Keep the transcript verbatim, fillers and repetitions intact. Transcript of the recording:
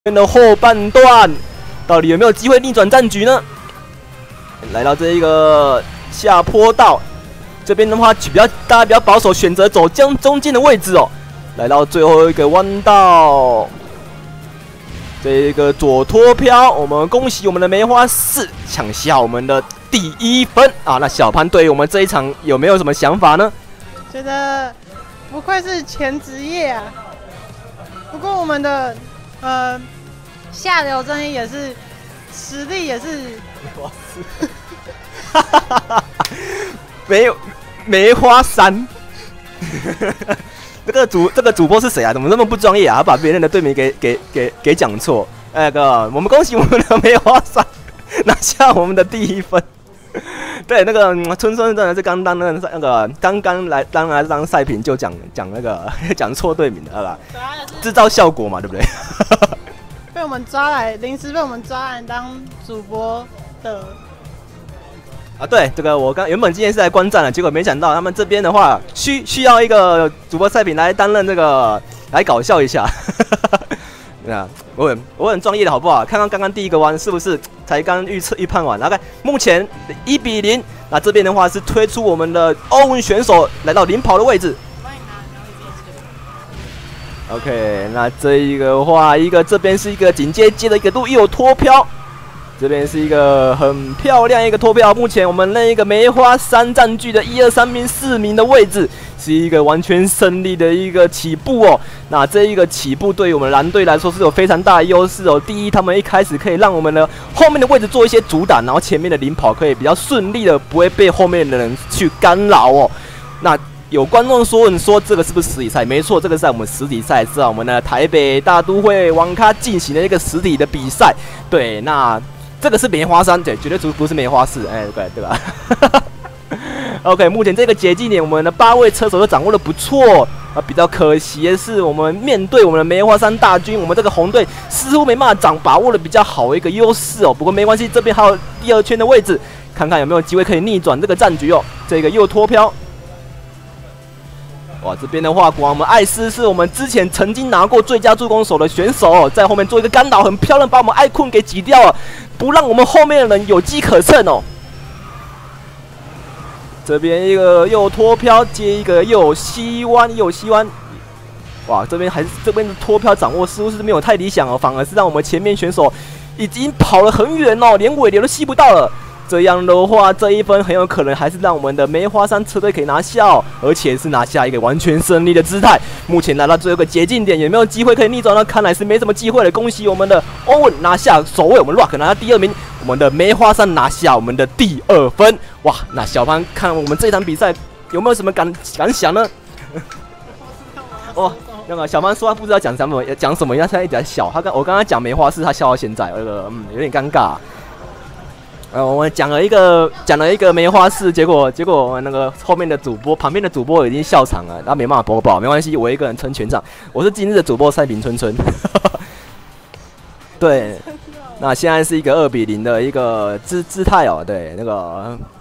的后半段，到底有没有机会逆转战局呢？来到这一个下坡道，这边的话比较大家比较保守，选择走将中间的位置哦。来到最后一个弯道，这一个左脱飘，我们恭喜我们的梅花四抢下我们的第一分啊！那小潘对于我们这一场有没有什么想法呢？ 觉得不愧是前职业啊，不过我们的。 呃，下流正义也是实力也是， 哇塞，哈哈哈哈没有梅花三，这个主这个主播是谁啊？怎么那么不专业啊？他把别人的队名给给给给讲错。那个，我们恭喜我们的梅花三拿下我们的第一分。对，那个、嗯、春春真的是刚当那个那个刚刚来当来当赛评就讲讲那个讲错队名的，对吧？制造效果嘛，对不对？ 被我们抓来，临时被我们抓来当主播的。 啊，对，这个我刚原本今天是来观战的，结果没想到他们这边的话需需要一个主播赛评来担任这个来搞笑一下。对啊，我很我很专业的好不好？看看刚刚第一个弯是不是才刚预测预判完？大概目前一比零。那这边的话是推出我们的欧文选手来到领跑的位置。OK， 那这一个的话，一个这边是一个紧接接的一个路，又有脱飘。这边是一个很漂亮一个脱飘。目前我们那一个梅花三占据的一二三名四名的位置。 是一个完全胜利的一个起步哦，那这一个起步对于我们蓝队来说是有非常大的优势哦。第一，他们一开始可以让我们的后面的位置做一些阻挡，然后前面的领跑可以比较顺利的，不会被后面的人去干扰哦。那有观众说你说这个是不是实体赛？没错，这个是在我们实体赛，是在我们的台北大都会网咖进行的一个实体的比赛。对，那这个是梅花三，对，绝对不不是梅花四，哎，对对吧？OK， 目前这个捷径点，我们的八位车手都掌握的不错啊。比较可惜的是，我们面对我们的梅花三大军，我们这个红队似乎没办法掌把握的比较好的一个优势哦。不过没关系，这边还有第二圈的位置，看看有没有机会可以逆转这个战局哦。这个又脱飘，哇，这边的话，果然我们艾斯是我们之前曾经拿过最佳助攻手的选手哦，在后面做一个干扰，很漂亮，把我们艾困给挤掉了，不让我们后面的人有机可乘哦。 这边一个又脱飘，接一个又有西弯，又有西弯，哇！这边还是这边的脱飘掌握似乎是没有太理想哦，反而是让我们前面选手已经跑了很远哦，连尾流都吸不到了。这样的话，这一分很有可能还是让我们的梅花山车队可以拿下哦，而且是拿下一个完全胜利的姿态。目前来到最后一个捷径点，有没有机会可以逆转呢？看来是没什么机会了。恭喜我们的欧文拿下首位，我们 Rock 拿下第二名。 我们的梅花山拿下我们的第二分，哇！那小潘看我们这场比赛有没有什么感感想呢？哦，那个小潘说他不知道讲什么，讲什么，他现在一直在笑。他刚我刚刚讲梅花四，他笑到现在，那个嗯有点尴尬。呃，我们讲了一个讲了一个梅花四，结果结果我们那个后面的主播旁边的主播已经笑场了，他没办法播报，没关系，我一个人撑全场。我是今日的主播赛评春春，对。 那现在是一个二比零的一个姿姿态哦，对，那个